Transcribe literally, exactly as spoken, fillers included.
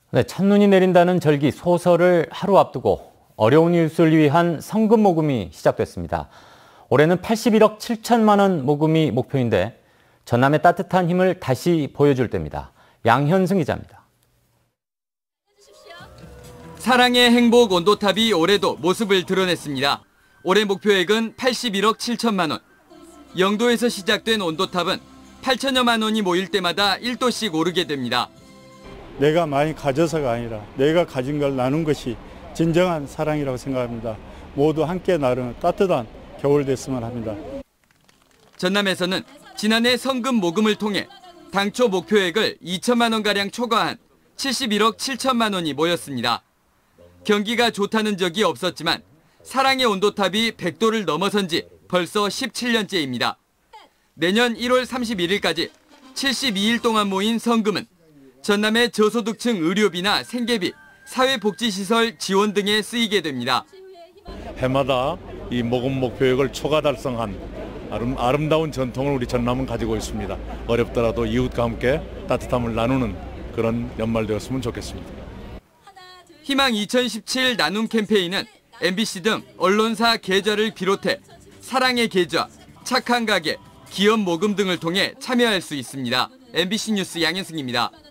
네, 첫눈이 내린다는 절기 소설을 하루 앞두고 어려운 이웃을 위한 성금 모금이 시작됐습니다. 올해는 팔십일억 칠천만 원 모금이 목표인데 전남의 따뜻한 힘을 다시 보여줄 때입니다. 양현승 기자입니다. 사랑의 행복 온도탑이 올해도 모습을 드러냈습니다. 올해 목표액은 팔십일억 칠천만 원. 영도에서 시작된 온도탑은 팔천여만 원이 모일 때마다 일 도씩 오르게 됩니다. 내가 많이 가져서가 아니라 내가 가진 걸 나눈 것이 진정한 사랑이라고 생각합니다. 모두 함께 나누는 따뜻한 겨울 됐으면 합니다. 전남에서는 지난해 성금 모금을 통해 당초 목표액을 이천만 원가량 초과한 칠십일억 칠천만 원이 모였습니다. 경기가 좋다는 적이 없었지만 사랑의 온도탑이 백 도를 넘어선 지 벌써 십칠 년째입니다. 내년 일월 삼십일일까지 칠십이 일 동안 모인 성금은 전남의 저소득층 의료비나 생계비, 사회복지시설 지원 등에 쓰이게 됩니다. 해마다 이 모금 목표액을 초과 달성한 아름, 아름다운 전통을 우리 전남은 가지고 있습니다. 어렵더라도 이웃과 함께 따뜻함을 나누는 그런 연말 되었으면 좋겠습니다. 희망 이천십칠 나눔 캠페인은 엠비씨 등 언론사 계좌를 비롯해 사랑의 계좌, 착한 가게, 기업 모금 등을 통해 참여할 수 있습니다. 엠비씨 뉴스 양현승입니다.